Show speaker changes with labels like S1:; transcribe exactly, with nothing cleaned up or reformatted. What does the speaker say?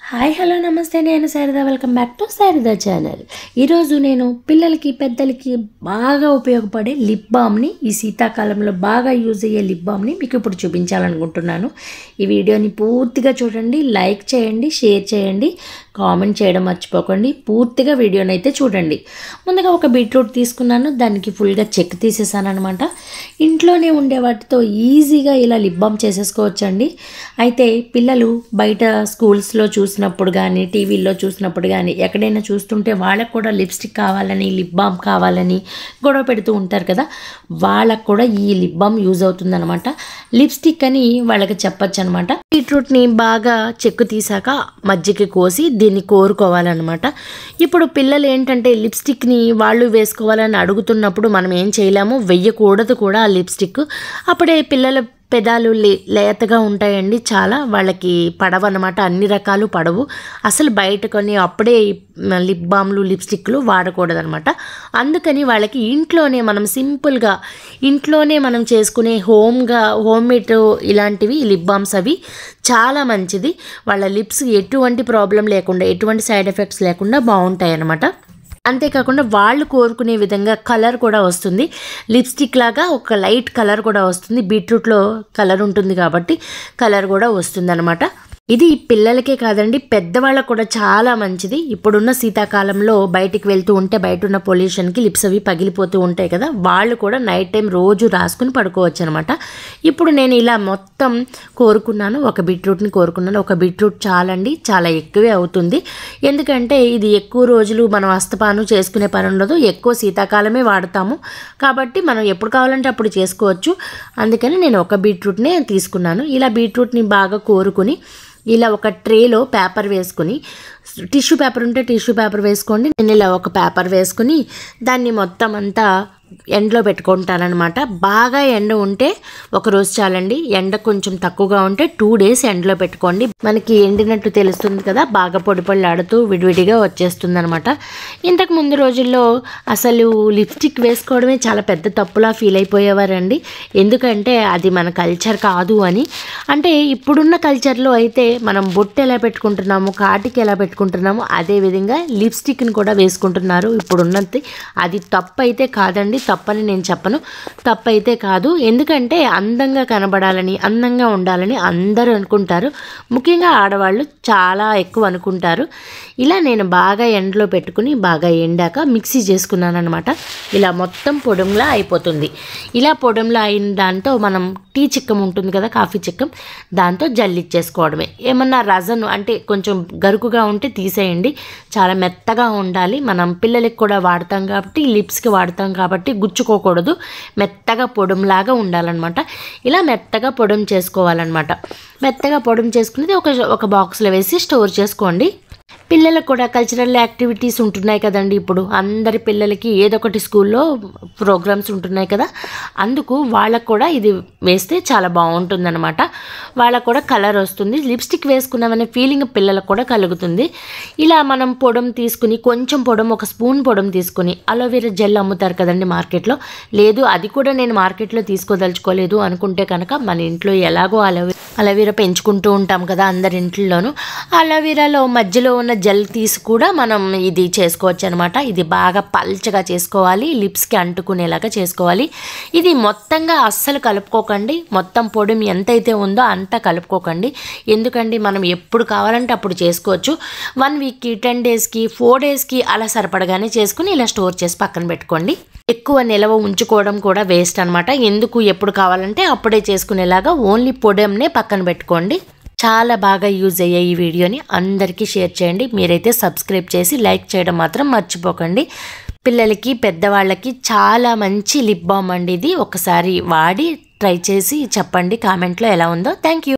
S1: Hi hello నమస్తే నేను Sharada welcome back to Sharada channel. ఈరోజు నేను పిల్లలకి పెద్దలకి బాగా ఉపయోగపడే లిప్ బామ్ని, ఈ శీతాకాలంలో బాగా యూజ్ అయ్యే లిప్ బామ్ని మీకు ఇప్పుడు చూపించాలనుకుంటున్నాను. ఈ వీడియోని పూర్తిగా చూడండి, లైక్ చేయండి, షేర్ చేయండి, కామెంట్ చేయడం మర్చిపోకండి. పూర్తిగా వీడియోని అయితే చూడండి. ముందుగా ఒక బీట్రూట్ తీసుకున్నాను, దానికి ఫుల్గా చెక్ తీసేసాను అనమాట. ఇంట్లోనే ఉండే వాటితో ఈజీగా ఇలా లిప్ బామ్ చేసేసుకోవచ్చండి. అయితే పిల్లలు బయట స్కూల్స్లో చూసినప్పుడు కానీ, టీవీల్లో చూసినప్పుడు కానీ, ఎక్కడైనా చూస్తుంటే వాళ్ళకు కూడా లిప్స్టిక్ కావాలని, లిప్ బామ్ కావాలని గొడవ పెడుతూ ఉంటారు కదా, వాళ్ళకు కూడా ఈ లిప్ బామ్ యూజ్ అవుతుందన్నమాట. లిప్స్టిక్ అని వాళ్ళకి చెప్పచ్చు అనమాట. బీట్రూట్ని బాగా చెక్కు తీసాక మజ్జిగ కోసి దీన్ని కోరుకోవాలన్నమాట. ఇప్పుడు పిల్లలు ఏంటంటే లిప్స్టిక్ని వాళ్ళు వేసుకోవాలని అడుగుతున్నప్పుడు మనం ఏం చేయలేము, వెయ్యకూడదు కూడా ఆ లిప్స్టిక్. అప్పుడే పిల్లల పెదాలు లే లేతగా ఉంటాయండి, చాలా వాళ్ళకి పడవు అనమాట. అన్ని రకాలు పడవు అసలు. బయట కొన్ని అప్పుడే లిప్ బామ్లు లిప్స్టిక్లు వాడకూడదు అనమాట. అందుకని వాళ్ళకి ఇంట్లోనే మనం సింపుల్గా ఇంట్లోనే మనం చేసుకునే హోమ్గా హోమ్ మేడ్ ఇలాంటివి లిప్ బామ్స్ అవి చాలా మంచిది. వాళ్ళ లిప్స్ ఎటువంటి ప్రాబ్లం లేకుండా, ఎటువంటి సైడ్ ఎఫెక్ట్స్ లేకుండా బాగుంటాయి అన్నమాట. అంతేకాకుండా వాళ్ళు కోరుకునే విధంగా కలర్ కూడా వస్తుంది. లిప్స్టిక్ లాగా ఒక లైట్ కలర్ కూడా వస్తుంది. బీట్రూట్లో కలర్ ఉంటుంది కాబట్టి కలర్ కూడా వస్తుంది అనమాట. ఇది పిల్లలకే కాదండి, పెద్దవాళ్ళకు కూడా చాలా మంచిది. ఇప్పుడున్న శీతాకాలంలో బయటికి వెళ్తూ ఉంటే బయట ఉన్న పొల్యూషన్కి లిప్స్ అవి పగిలిపోతూ ఉంటాయి కదా, వాళ్ళు కూడా నైట్ టైం రోజు రాసుకుని పడుకోవచ్చు అనమాట. ఇప్పుడు నేను ఇలా మొత్తం కోరుకున్నాను, ఒక బీట్రూట్ని కోరుకున్నాను. ఒక బీట్రూట్ చాలండి, చాలా ఎక్కువే అవుతుంది. ఎందుకంటే ఇది ఎక్కువ రోజులు మనం అస్తపాను చేసుకునే పని ఉండదు, ఎక్కువ శీతాకాలమే వాడతాము కాబట్టి మనం ఎప్పుడు కావాలంటే అప్పుడు చేసుకోవచ్చు. అందుకని నేను ఒక బీట్రూట్నే తీసుకున్నాను. ఇలా బీట్రూట్ని బాగా కోరుకుని ఇలా ఒక ట్రేలో పేపర్ వేసుకుని, టిష్యూ పేపర్ ఉంటే టిష్యూ పేపర్ వేసుకోండి. నేను ఇలా ఒక పేపర్ వేసుకుని దాన్ని మొత్తం అంతా ఎండలో పెట్టుకుంటానమాట. బాగా ఎండ ఉంటే ఒకరోజు చాలండి, ఎండ కొంచెం తక్కువగా ఉంటే టూ డేస్ ఎండలో పెట్టుకోండి. మనకి ఎండినట్టు తెలుస్తుంది కదా, బాగా పొడి పొడిలాడుతూ విడివిడిగా వచ్చేస్తుంది అనమాట. ఇంతకు ముందు రోజుల్లో అసలు లిప్స్టిక్ వేసుకోవడమే చాలా పెద్ద తప్పులా ఫీల్ అయిపోయేవారండి. ఎందుకంటే అది మన కల్చర్ కాదు అని. అంటే ఇప్పుడున్న కల్చర్లో అయితే మనం బొట్టు ఎలా పెట్టుకుంటున్నాము, కాటికి ఎలా పెట్టుకుంటున్నాము, అదేవిధంగా లిప్స్టిక్ని కూడా వేసుకుంటున్నారు ఇప్పుడున్నది. అది తప్పు అయితే కాదండి, తప్పని నేను చెప్పను, తప్పైతే కాదు. ఎందుకంటే అందంగా కనబడాలని, అందంగా ఉండాలని అందరూ అనుకుంటారు. ముఖ్యంగా ఆడవాళ్ళు చాలా ఎక్కువ అనుకుంటారు. ఇలా నేను బాగా ఎండలో పెట్టుకుని బాగా ఎండాక మిక్సీ చేసుకున్నాను అనమాట. ఇలా మొత్తం పొడంలా అయిపోతుంది. ఇలా పొడంలా అయిన దాంతో మనం టీ చిక్కం ఉంటుంది కదా, కాఫీ చిక్కం, దాంతో జల్లిచ్చేసుకోవడమే. ఏమన్నా రజను అంటే కొంచెం గరుకుగా ఉంటే తీసేయండి. చాలా మెత్తగా ఉండాలి. మనం పిల్లలకి కూడా వాడతాం కాబట్టి, లిప్స్కి వాడతాం కాబట్టి గుచ్చుకోకూడదు, మెత్తగా పొడంలాగా ఉండాలన్నమాట. ఇలా మెత్తగా పొడం చేసుకోవాలన్నమాట. మెత్తగా పొడం చేసుకునేది ఒక ఒక బాక్స్లో వేసి స్టోర్ చేసుకోండి. పిల్లలకు కూడా కల్చరల్ యాక్టివిటీస్ ఉంటున్నాయి కదండి. ఇప్పుడు అందరి పిల్లలకి ఏదో ఒకటి స్కూల్లో ప్రోగ్రామ్స్ ఉంటున్నాయి కదా, అందుకు వాళ్ళకు కూడా ఇది వేస్తే చాలా బాగుంటుందన్నమాట. వాళ్ళకు కూడా కలర్ వస్తుంది, లిప్స్టిక్ వేసుకున్నామనే ఫీలింగ్ పిల్లలకు కూడా కలుగుతుంది. ఇలా మనం పొడం తీసుకుని, కొంచెం పొడం, ఒక స్పూన్ పొడం తీసుకుని, అలోవెరా జెల్ అమ్ముతారు కదండి మార్కెట్లో, లేదు అది కూడా నేను మార్కెట్లో తీసుకోదలుచుకోలేదు అనుకుంటే కనుక మన ఇంట్లో ఎలాగో అలోవెరా అలోవెరా పెంచుకుంటూ ఉంటాం కదా అందరి ఇంట్లోనూ, అలోవెరాలో మధ్యలో ఉన్న జెల్ తీసి కూడా మనం ఇది చేసుకోవచ్చు అనమాట. ఇది బాగా పల్చగా చేసుకోవాలి, లిప్స్కి అంటుకునేలాగా చేసుకోవాలి. ఇది మొత్తంగా అస్సలు కలుపుకోకండి, మొత్తం పొడి ఎంతైతే ఉందో అంతా కలుపుకోకండి. ఎందుకంటే మనం ఎప్పుడు కావాలంటే అప్పుడు చేసుకోవచ్చు. వన్ వీక్కి, టెన్ డేస్కి, ఫోర్ డేస్కి అలా సరిపడగానే చేసుకుని ఇలా స్టోర్ చేసి పక్కన పెట్టుకోండి. ఎక్కువ నిల్వ ఉంచుకోవడం కూడా వేస్ట్ అనమాట. ఎందుకు ఎప్పుడు కావాలంటే అప్పుడే చేసుకునేలాగా ఓన్లీ పొడంనే పక్కన పెట్టుకోండి. చాలా బాగా యూజ్ అయ్యే ఈ వీడియోని అందరికీ షేర్ చేయండి. మీరైతే సబ్స్క్రైబ్ చేసి లైక్ చేయడం మాత్రం మర్చిపోకండి. పిల్లలకి పెద్దవాళ్ళకి చాలా మంచి లిప్ బామ్ అండి ఇది. ఒకసారి వాడి ట్రై చేసి చెప్పండి కామెంట్లో ఎలా ఉందో. Thank you.